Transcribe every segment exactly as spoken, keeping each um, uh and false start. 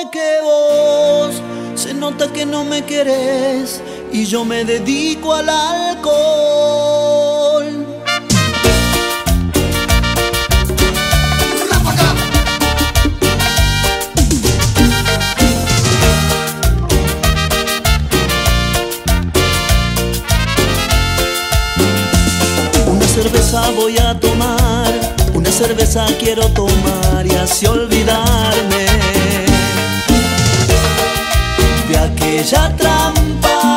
Porque vos se nota que no me querés y yo me dedico al alcohol. Una cerveza voy a tomar, una cerveza quiero tomar y así olvidarme de aquella trampa,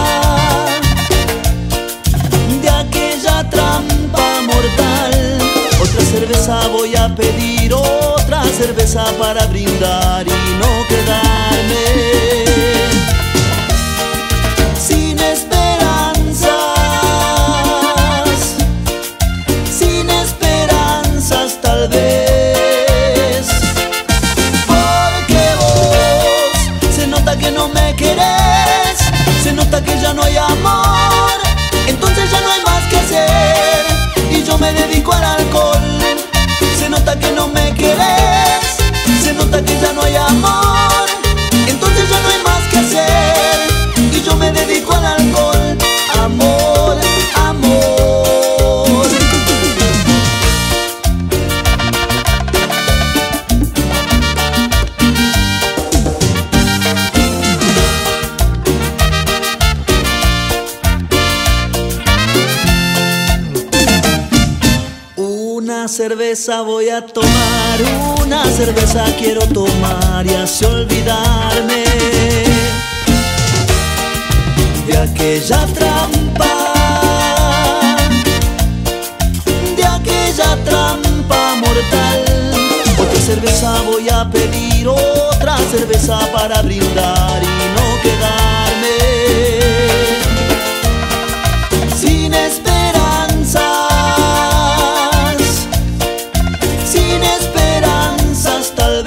de aquella trampa mortal. Otra cerveza voy a pedir, otra cerveza para brindar y no quedarme sin esperanzas, sin esperanzas tal vez. Porque vos se nota que no me querés, se nota que ya no hay amor, entonces ya no hay más que hacer y yo me dedico al alcohol. Se nota que no me querés, se nota que ya no hay amor, entonces ya no hay más que hacer y yo me dedico al alcohol. Amor, amor. Una cerveza voy a tomar, una cerveza quiero tomar y así olvidarme de aquella trampa, de aquella trampa mortal. Otra cerveza voy a pedir, otra cerveza para brindar y no quedarme sin esperanzas, sin esperanzas tal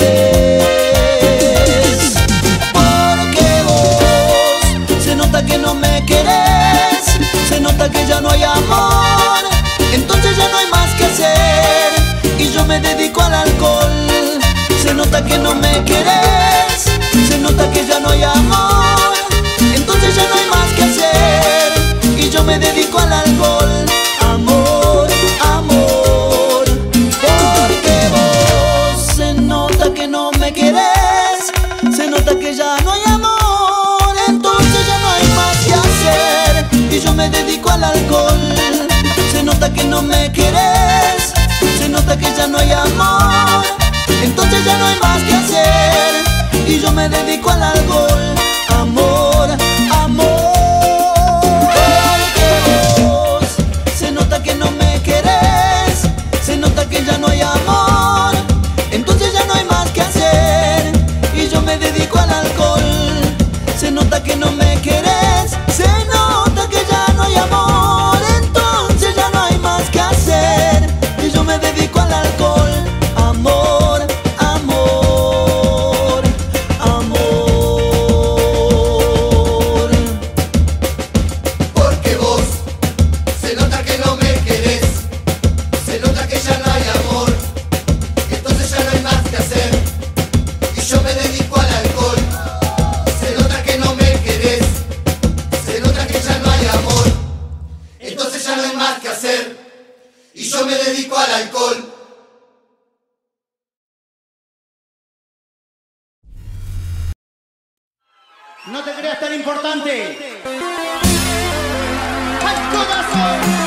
vez. Porque vos se nota que no me querés, se nota que ya no hay amor, entonces ya no hay más que hacer y yo me dedico al alcohol. Se nota que no me querés, se nota que ya no hay amor, entonces ya no hay más que hacer y yo me dedico al alcohol. Amor, amor. Porque vos se nota que no me querés, se nota que ya no hay amor, entonces ya no hay más que hacer y yo me dedico al alcohol. Se nota que no me querés, se nota que ya no hay amor, entonces ya no hay más que hacer y yo me dedico al alcohol. Amor, amor. Porque vos se nota que no me querés, se nota que ya no hay amor, entonces ya no hay más que hacer y yo me dedico al alcohol. Se nota que no me querés, se nota que ya no hay amor, entonces ya no hay más que hacer y yo me dedico al alcohol. Amor, amor, amor. Porque vos se nota que no me querés, se nota que ya no hay amor, entonces ya no hay más que hacer y yo me dedico al alcohol. Se nota que no me querés, se nota que ya no hay amor, entonces ya no hay más que hacer y yo me dedico al alcohol. No te creas tan importante. ¡Al corazón!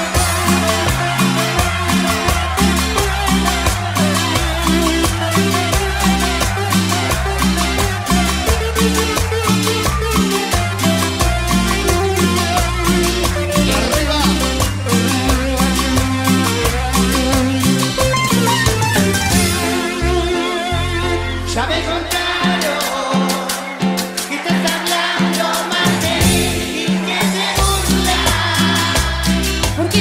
Ya me contaron que te está hablando más de mí y que te burla. Porque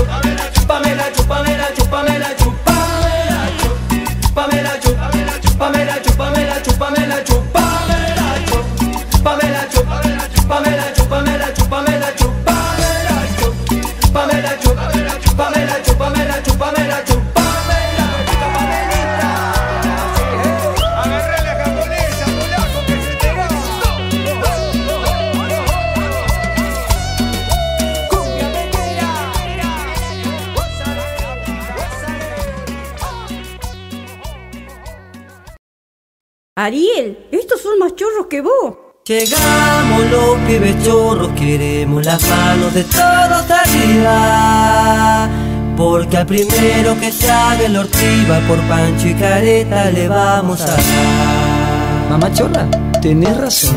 Ariel, estos son más chorros que vos. Llegamos los pibes chorros, queremos las manos de todos arriba. Porque al primero que se haga el ortiva, por Pancho y Careta le vamos a dar. Mamá chorra, tenés razón.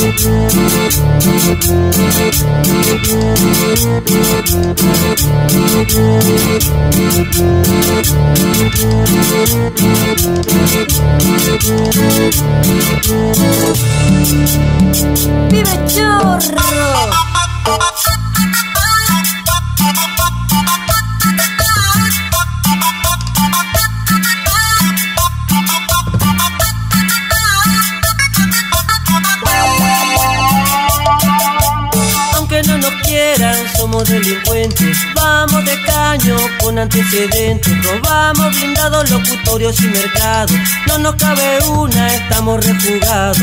¡Pibe chorro! No nos quieran, somos delincuentes. Vamos de caño con antecedentes. Robamos blindados, locutorios y mercados. No nos cabe una, estamos refugados.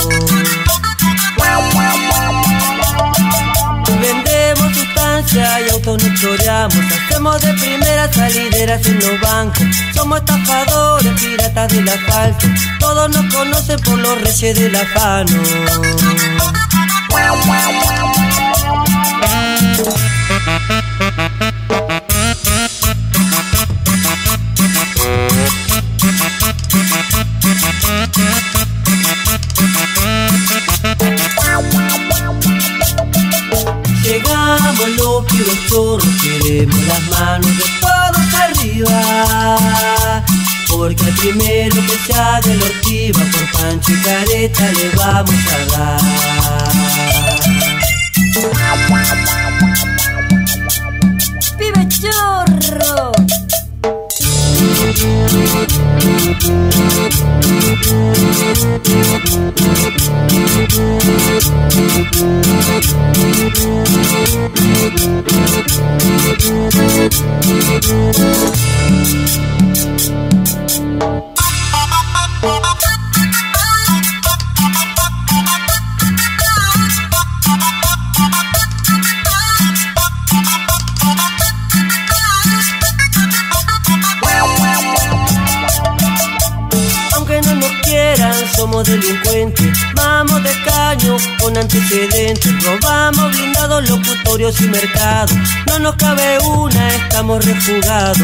Vendemos sustancia y autos nos choreamos. Hacemos de primeras salideras en los bancos. Somos estafadores, piratas del asfalto. Todos nos conocen por los reyes del afano. Llegamos los pibes chorros, queremos las manos de todos arriba. Porque al primero que se haga el ortiva, por Pancho y Careta le vamos a dar. ¡Pibe chorro! Somos delincuentes, vamos de caño con antecedentes. Robamos blindados, locutorios y mercados. No nos cabe una, estamos refugados.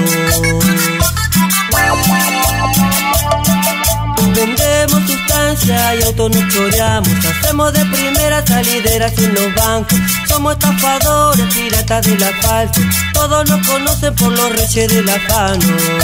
Vendemos sustancia y autos nos choreamos. Hacemos de primeras salideras en los bancos. Somos estafadores, piratas del asfalto. Todos nos conocen por los reyes del afano.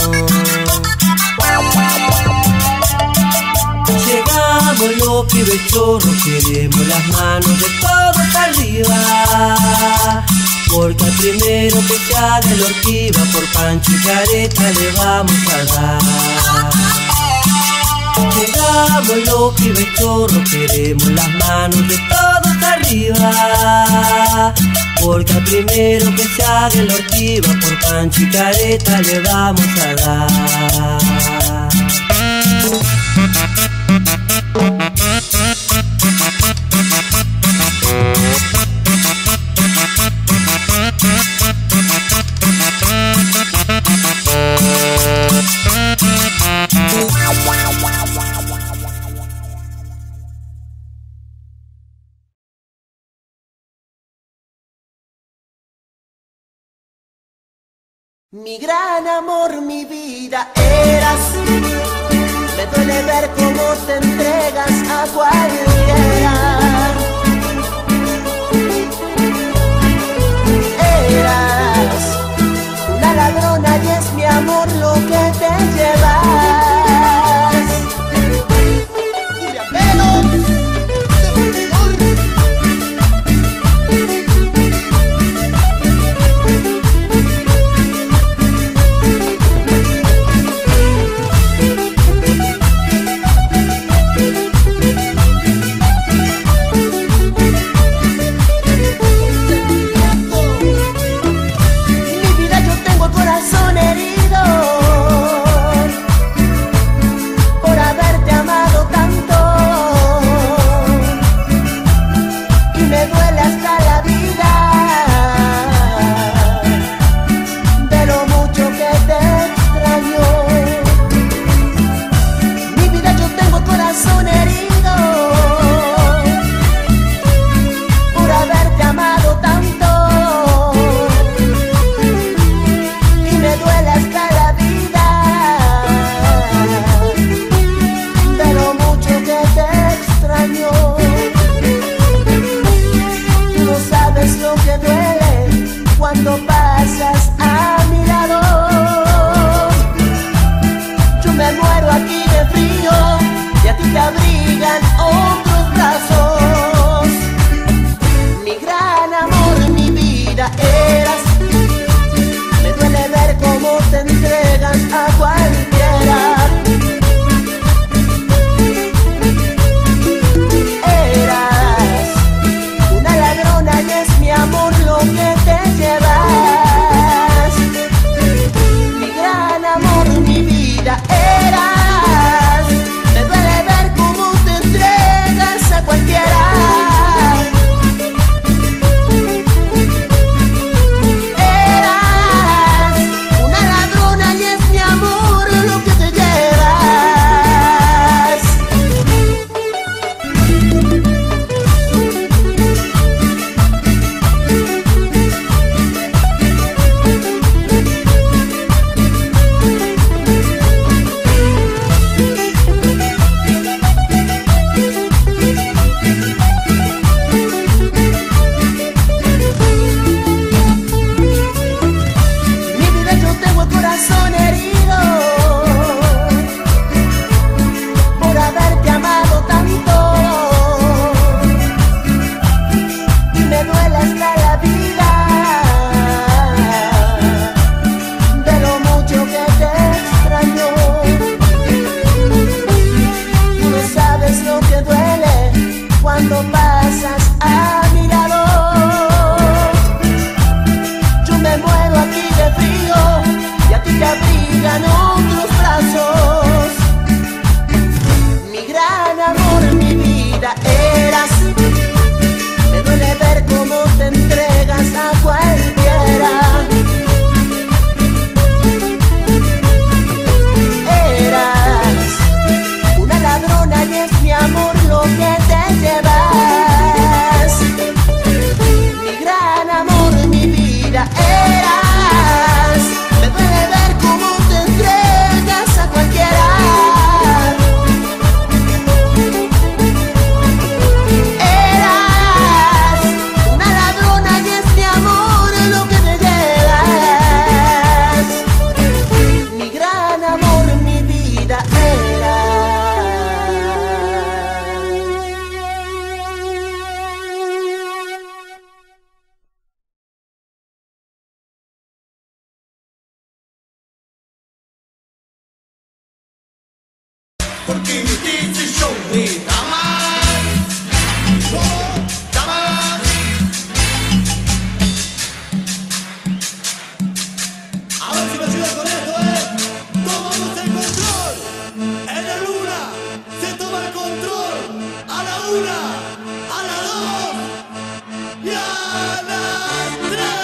Llegamos los pibes chorros, queremos las manos de todos arriba. Porque al primero que se haga el ortiva, por Pancho y Careta le vamos a dar. Llegamos los pibes chorros, queremos las manos de todos arriba. Porque al primero que se haga el ortiva, por Pancho y Careta le vamos a dar. Mi gran amor, mi vida eras. Me duele ver cómo te entregas a cualquiera. Eras una ladrona y es mi amor lo que te llevas. te abrigan otros brazos. Mi gran amor, mi vida eras. Me duele ver cómo te entregas a cualquiera. Eras una ladrona y es mi amor lo que te llevas. Mi gran amor, mi vida eras. Me duele ver cómo te entregas a cualquiera. Porque dice show de damas, oh, damas. A ver si me ayudas con esto, eh. Tomamos el control. En la luna se toma el control. A la una, a la dos y a las tres.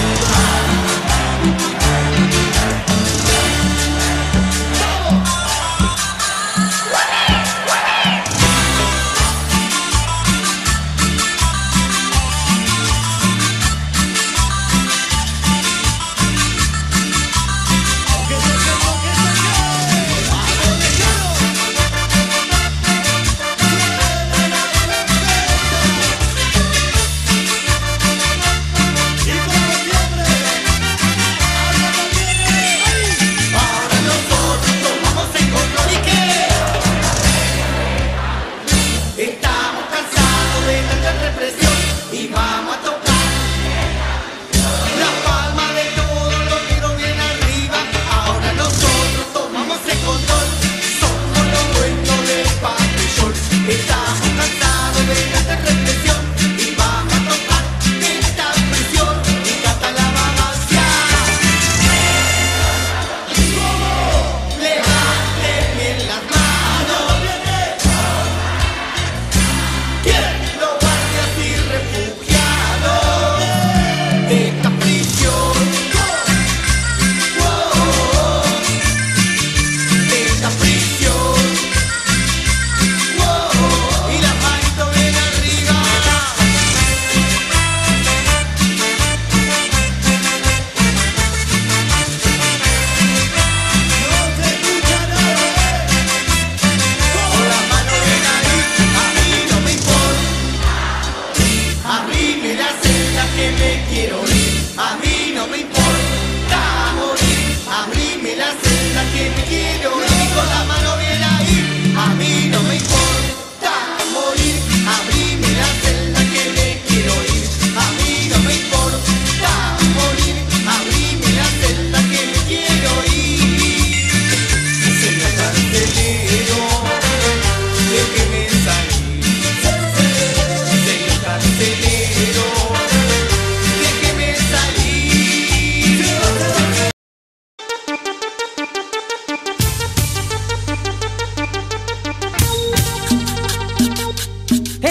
¡Vamos!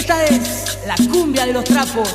Esta es la cumbia de los trapos.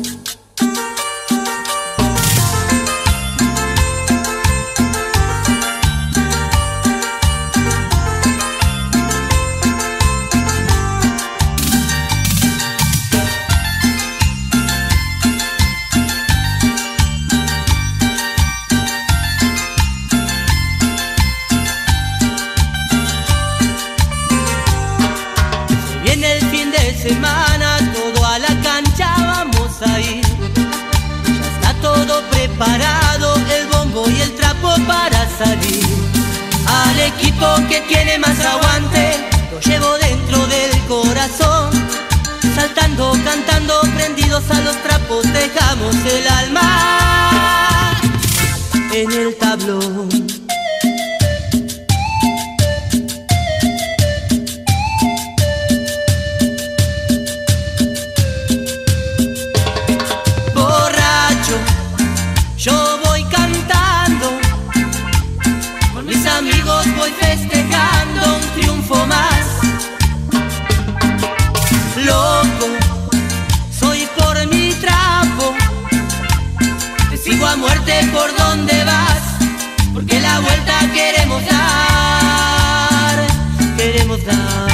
Semana, todo a la cancha vamos a ir. Ya está todo preparado, el bombo y el trapo para salir. Al equipo que tiene más aguante, lo llevo dentro del corazón. Saltando, cantando, prendidos a los trapos, dejamos el alma en el tablón. Yo voy cantando, con mis amigos voy festejando un triunfo más. Loco, soy por mi trapo, te sigo a muerte por donde vas, porque la vuelta queremos dar, queremos dar.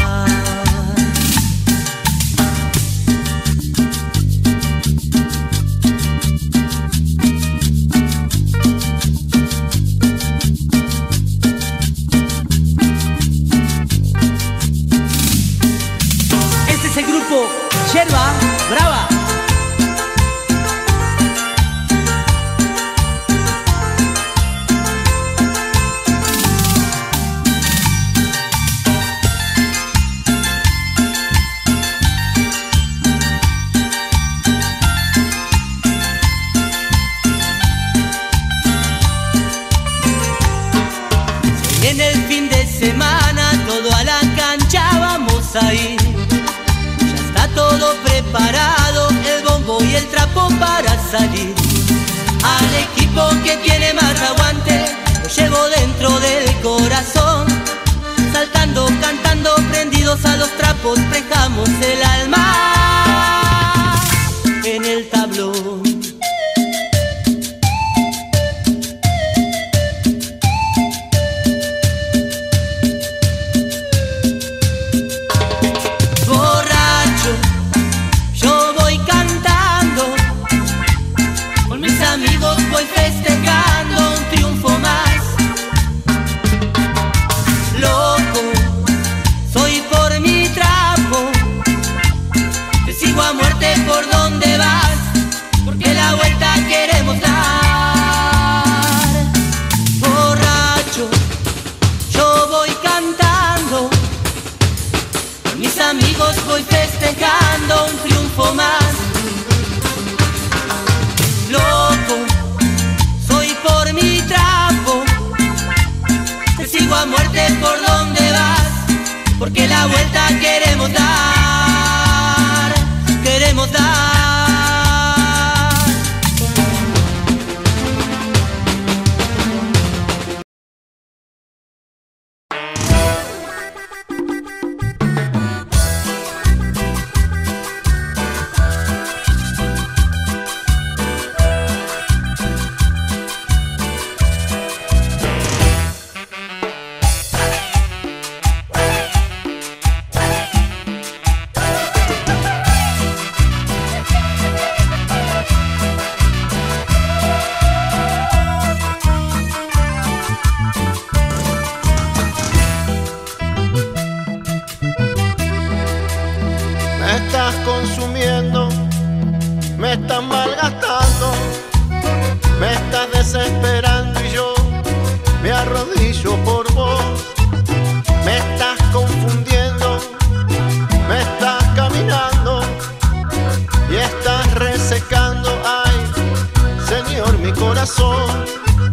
Yerba Brava. En el fin de semana, todo a la cancha vamos a ir. Todo preparado, el bombo y el trapo para salir. Al equipo que tiene más aguante, lo llevo dentro del corazón. Saltando, cantando, prendidos a los trapos, dejamos el alma en el tablón. Voy festejando un triunfo más. Loco, soy por mi trapo, te sigo a muerte por donde vas, porque la vuelta queremos dar. Borracho, yo voy cantando, con mis amigos voy festejando un triunfo más. Loco, por mi trapo, te sigo a muerte por donde vas, porque la vuelta queremos dar, queremos dar. Consumiendo, me estás malgastando, me estás desesperando y yo me arrodillo por vos. Me estás confundiendo, me estás caminando y estás resecando, ay, Señor, mi corazón.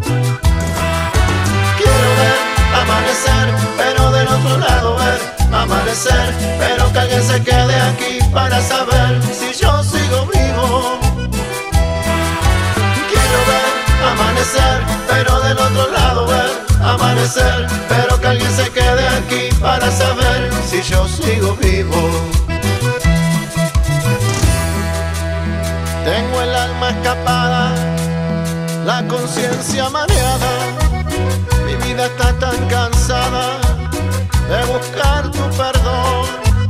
Quiero ver amanecer, pero del otro lado ver amanecer, pero que alguien se quede aquí para saber si yo sigo vivo. Quiero ver amanecer, pero del otro lado ver amanecer, pero que alguien se quede aquí para saber si yo sigo vivo. Tengo el alma escapada, la conciencia mareada. Mi vida está tan cansada de buscar tu perdón.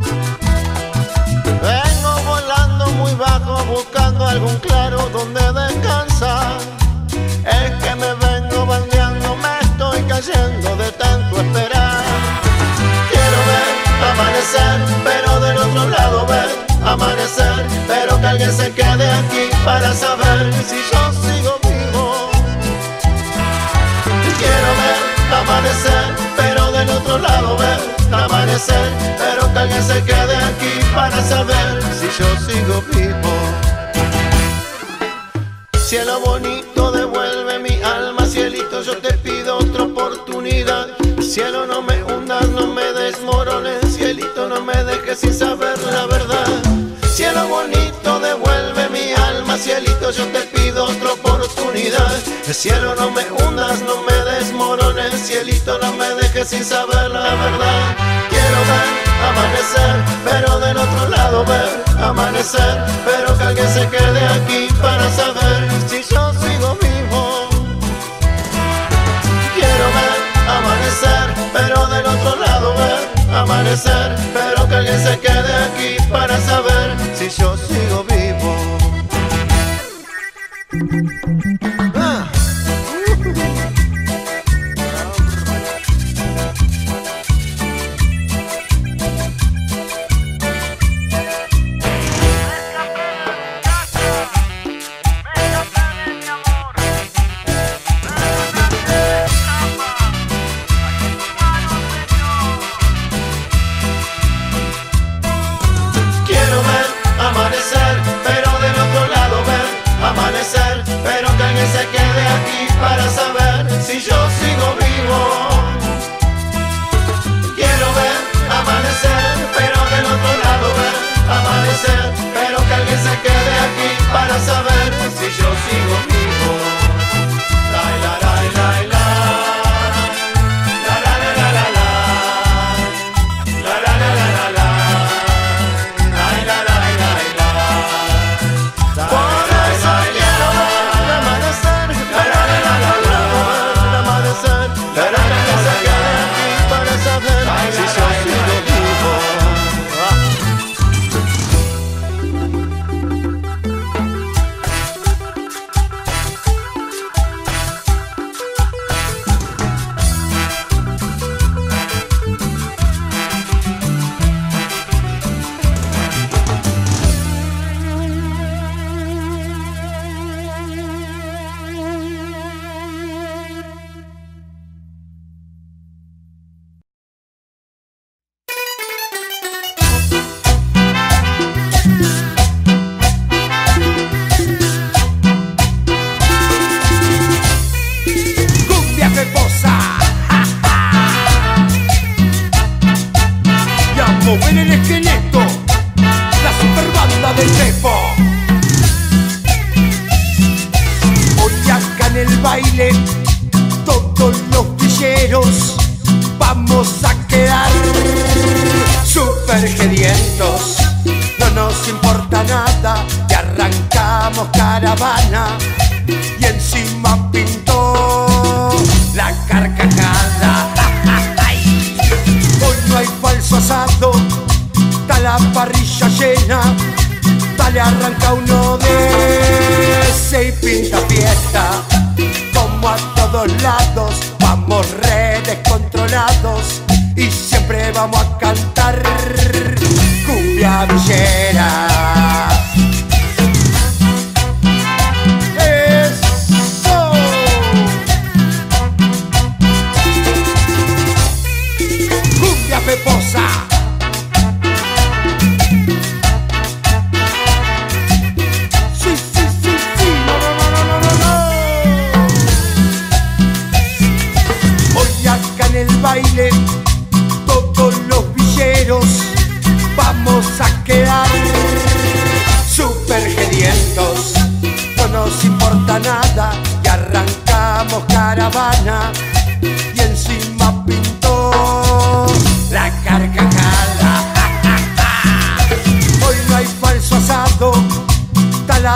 Vengo volando muy bajo buscando algún claro donde descansar. Es que me vengo bandeando, me estoy cayendo de tanto esperar. Quiero ver amanecer, pero del otro lado ver amanecer, pero que alguien se quede aquí para saber si yo sigo vivo. Quiero ver amanecer, pero del otro lado ver amanecer, pero que alguien se quede aquí para saber si yo sigo vivo. Cielo bonito, devuelve mi alma, cielito, yo te pido otra oportunidad. Cielo, no me hundas, no me desmorones, cielito, no me dejes sin saber la verdad. Cielo bonito, devuelve mi alma, cielito, yo te pido otra oportunidad. Cielo, no me hundas, no me desmorones, cielito, no me dejes sin saber la verdad. Quiero ver amanecer, pero del otro lado ver amanecer, pero que alguien se quede aquí para saber si yo sigo vivo. Quiero ver amanecer, pero del otro lado ver amanecer, pero que alguien se quede aquí para saber si yo sigo vivo. Ah. Pero que alguien se quede aquí para saber si yo sigo vivo. Quiero ver amanecer, pero del otro lado ver amanecer, pero que alguien se quede aquí para saber si yo sigo vivo. La la la la la la la la la la la la la la la la la la la la. En el esqueleto, la superbanda del Pepo. Hoy acá en el baile, todos los villeros vamos a quedar super gedientos. No nos importa nada, y arrancamos caravana y encima pintó la carcajada. Hoy no hay falso asado, está la parrilla llena. Dale, arranca uno de ese y pinta fiesta. Como a todos lados, vamos re descontrolados y siempre vamos a cantar cumbia villera. Peposa. Sí, sí, sí, sí. No, no, no, no, no, no. Hoy acá en el baile, todos los villeros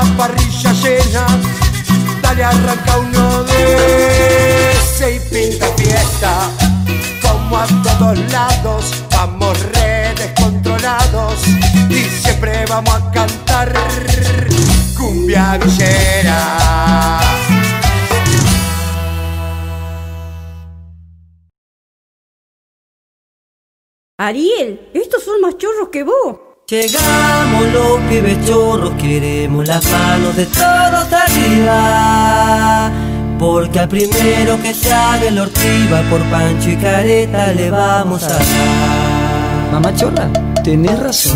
parrilla llena, dale arranca uno de ese y pinta fiesta. Como a todos lados, vamos re descontrolados y siempre vamos a cantar cumbia villera. Ariel, estos son más chorros que vos. Llegamos los pibes chorros, queremos las manos de todos arriba, porque al primero que se haga el ortiva por Pancho y Careta le vamos a dar. Mamá Chorra, tenés razón.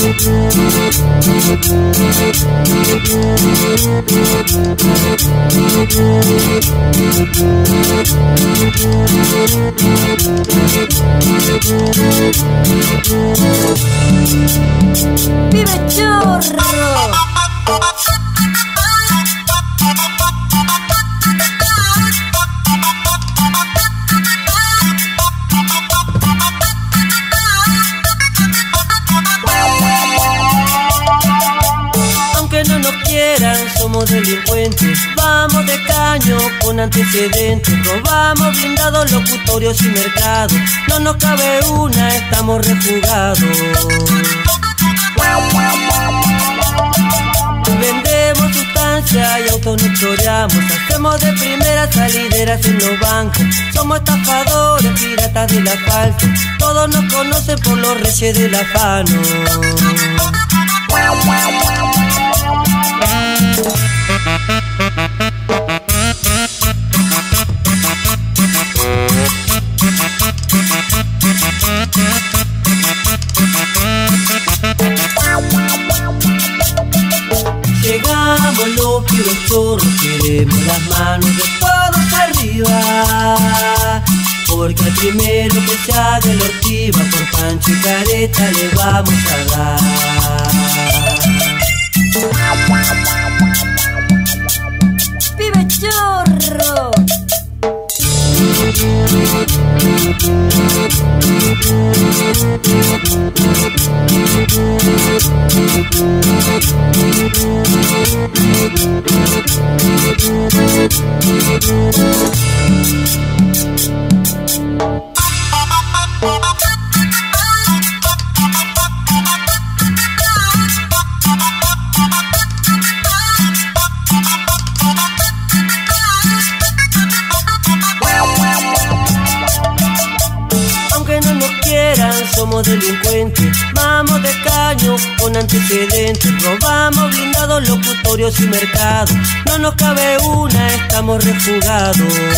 ¡Pibe chorro! Aunque no nos quieran, somos delincuentes. Vamos de caño con antecedentes. Robamos blindados, locutorios y mercados. No nos cabe una, estamos refugados. Vendemos sustancia y autos nos choreamos. Hacemos de primeras salideras en los bancos. Somos estafadores, piratas del asfalto. Todos nos conocen por los reyes del afano. Llegamos los pibes chorros, queremos las manos de todos arriba, porque al primero que se haga el ortiva por Pancho y Careta le vamos a dar. ¡Pibe chorro! Somos delincuentes, vamos de caño con antecedentes. Robamos blindados, locutorios y mercados. No nos cabe una, estamos refugados.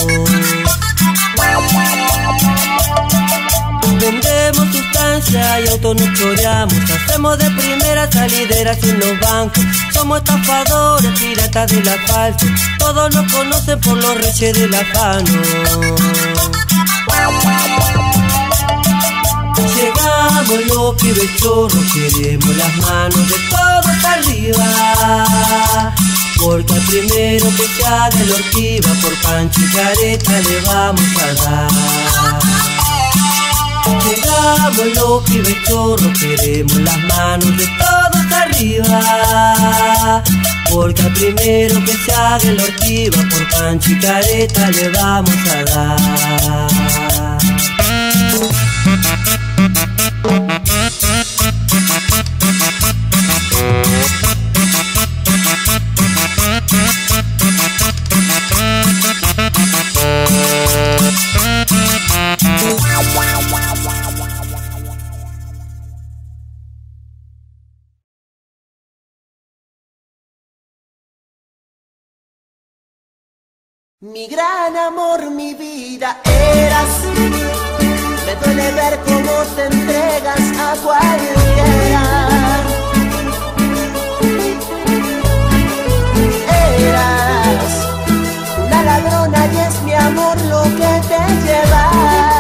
Vendemos sustancia y autos nos choreamos. Hacemos de primeras salideras en los bancos. Somos estafadores, piratas del asfalto. Todos nos conocen por los reyes del afano. Llegamos los pibes chorros, queremos las manos de todos arriba, porque al primero que se haga el ortiva por Pancho y Careta le vamos a dar. Llegamos los pibes chorros, queremos las manos de todos arriba, porque al primero que se haga el ortiva por Pancho y Careta le vamos a dar. Mi gran amor, mi vida eras. Me duele ver cómo te entregas a cualquiera. Eras una ladrona y es mi amor lo que te llevas.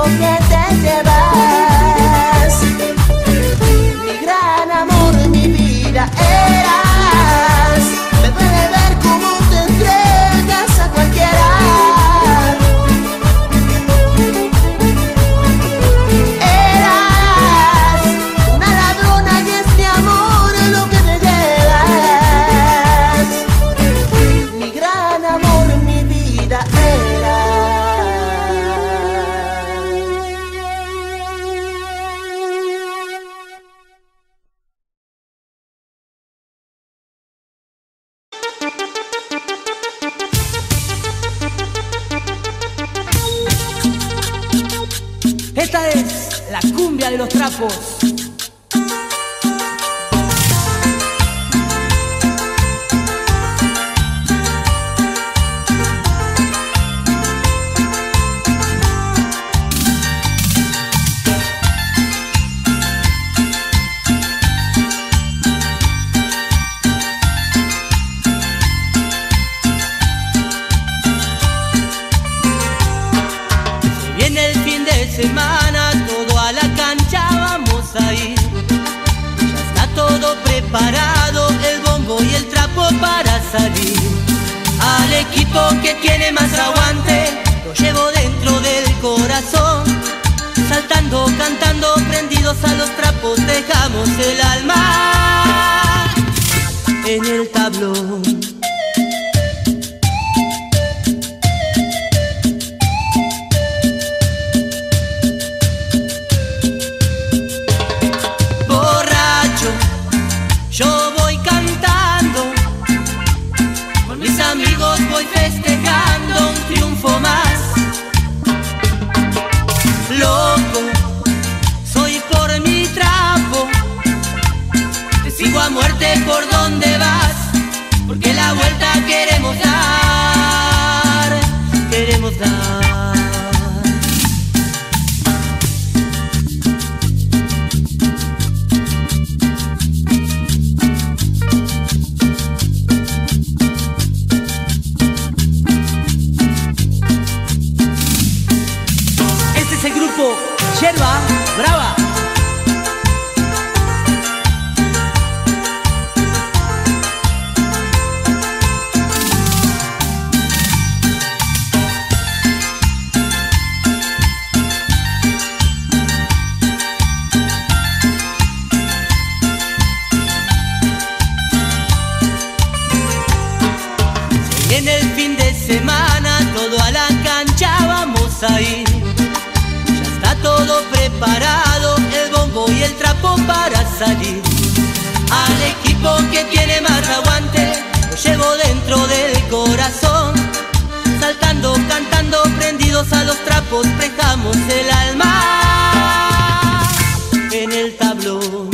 que te llevas. Mi gran amor, mi vida eras. Me duele ver cómo te entregas a cualquiera. Eras una ladrona y es mi amor lo que te llevas. Mi gran amor, mi vida eras. Esta es la cumbia de los trapos. Viene el fin de semana, todo a la cancha vamos a ir. Ya está todo preparado, el bombo y el trapo para salir. Al equipo que tiene más aguante, lo llevo dentro del corazón. Saltando, cantando, prendidos a los trapos, dejamos el alma en el tablón. Yo voy cantando, con mis amigos voy festejando un triunfo más. Loco, soy por mi trapo, te sigo a muerte por donde vas, porque la vuelta queremos dar, queremos dar. Yerba Brava. En el fin de semana, todo a la cancha vamos a ir. Todo preparado, el bombo y el trapo para salir. Al equipo que tiene más aguante, lo llevo dentro del corazón. Saltando, cantando, prendidos a los trapos, dejamos el alma en el tablón.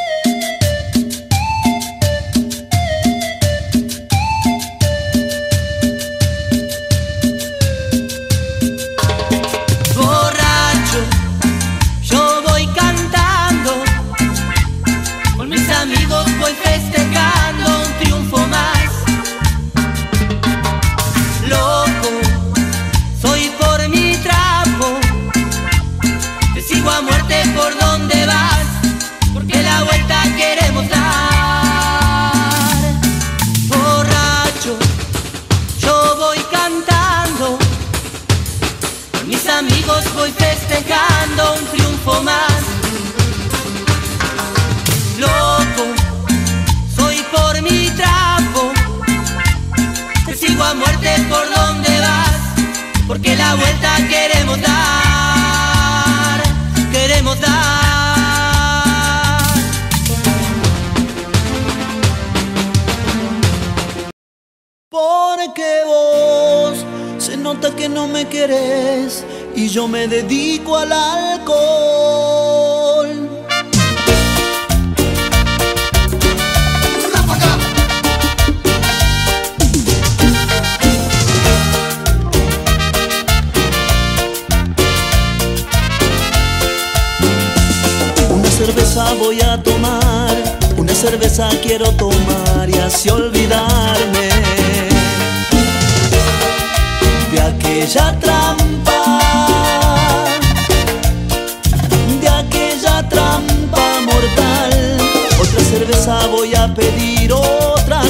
Voy festejando un triunfo más. Loco, soy por mi trapo, te sigo a muerte por donde vas, porque la vuelta queremos dar. Borracho, yo voy cantando, con mis amigos voy festejando un triunfo más. Loco, por mi trapo, te sigo a muerte por donde vas, porque la vuelta queremos dar, queremos dar. Porque vos se nota que no me querés y yo me dedico al alcohol. Cerveza voy a tomar, una cerveza quiero tomar y así olvidarme de aquella trampa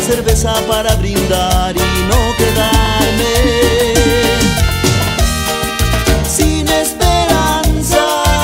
cerveza para brindar y no quedarme sin esperanzas,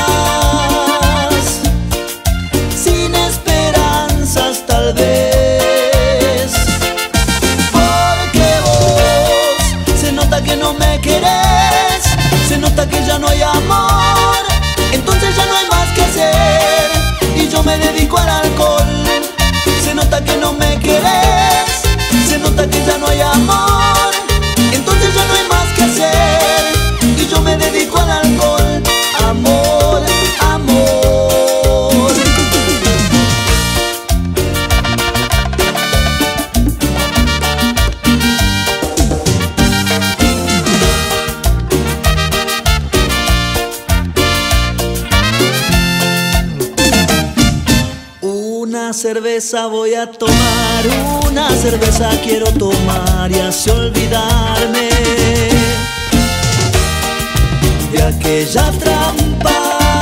sin esperanzas tal vez. Porque vos se nota que no me querés, se nota que ya no hay amor, entonces ya no hay más que hacer y yo me dedico al alcohol. Se nota que no me querés, se nota que ya no hay amor, entonces ya no hay más que hacer y yo me dedico al alcohol. Amor, amor. Una cerveza voy a tomar, una cerveza quiero tomar y así olvidarme de aquella trampa,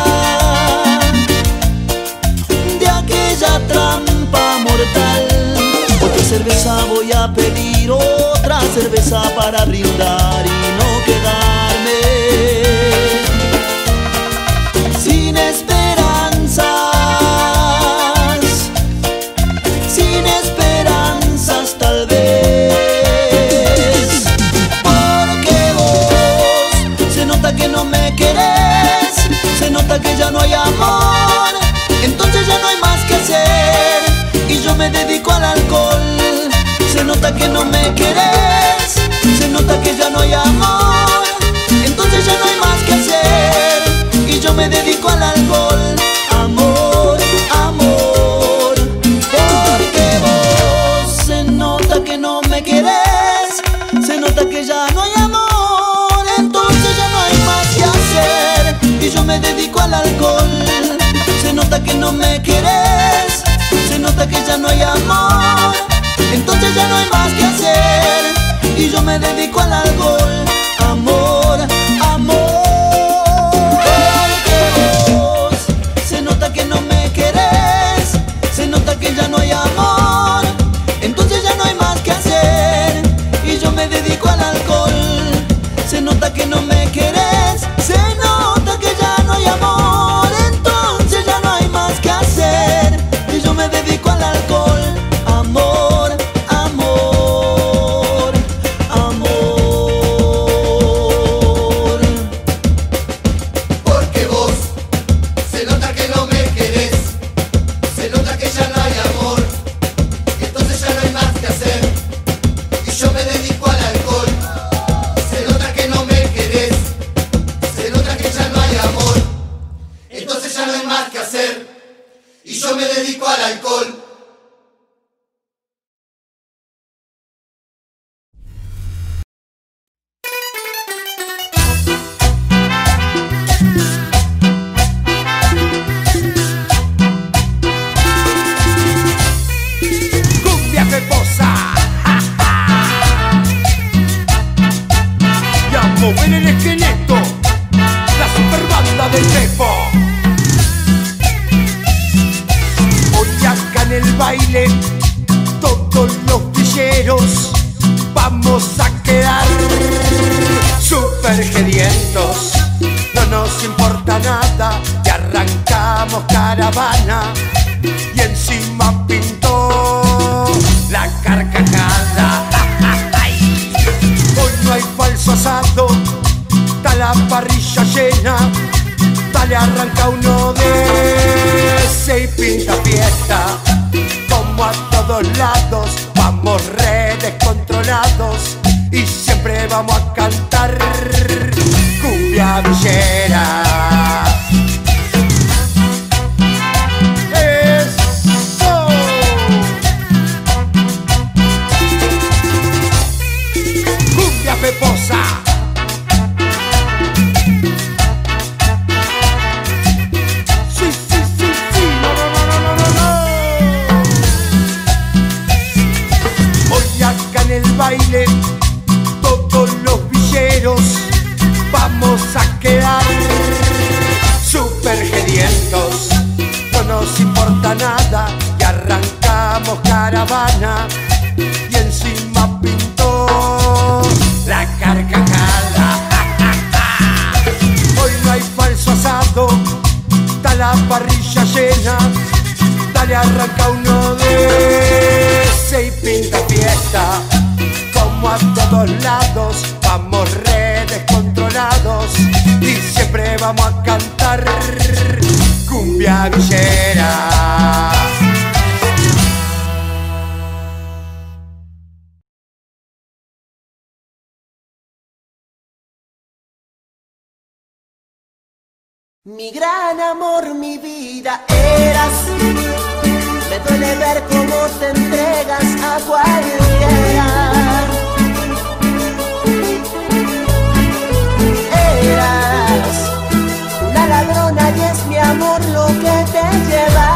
de aquella trampa mortal. Otra cerveza voy a pedir, otra cerveza para brindar y no quedarme sin esperanzas, sin esperanzas tal vez. Porque vos se nota que no me querés, se nota que ya no hay amor, entonces ya no hay más que hacer y yo me dedico al alcohol. Se nota que no me querés, se nota que ya no hay amor, entonces ya no hay más que hacer y yo me dedico al alcohol. Amor, amor. Porque vos se nota que no me querés, se nota que ya no hay amor, entonces ya no hay más que hacer y yo me dedico al alcohol. Se nota que no me querés, se nota que ya no hay amor, entonces ya no hay más que hacer y yo me dedico al alcohol. Amor, amor. Porque vos se nota que no me querés, se nota que ya no hay amor, entonces ya no hay más que hacer y yo me dedico al alcohol. Se nota que no me querés, se nota que ya no hay amor, entonces ya no hay más que hacer y yo me dedico al alcohol. Amor, amor, amor. Porque vos se nota que no me querés, se nota que ya no hay amor, entonces ya no hay más que hacer y yo me dedico al alcohol. Se nota que no me querés, se nota que ya no hay amor, entonces ya no hay más que hacer y yo me dedico al alcohol. Cumbia peposa, y a mover el esqueleto, la super banda del Pepo. Hoy acá en el baile, todos los villeros vamos a quedar super gedientos. No nos importa nada y arrancamos caravana y encima pintó la carcajada. Hoy no hay falso asado, está la parrilla llena. Dale, arranca uno de ese y pinta fiesta. Como a todos lados, vamos re descontrolados y siempre vamos a cantar cumbia villera. ¡Eso! Cumbia peposa. Sí, sí, sí, sí. No, no, no, no, no, no. Hoy acá en el baile, todos los villeros vamos a quedar super gedientos. No nos importa nada y arrancamos caravana la carcajada. Hoy no hay falso asado, está la parrilla llena. Dale, arranca uno de ese y pinta fiesta. Como a todos lados, vamos re descontrolados y siempre vamos a cantar cumbia villera. Mi gran amor, mi vida eras. Me duele ver cómo te entregas a cualquiera. Eras una ladrona y es mi amor lo que te lleva.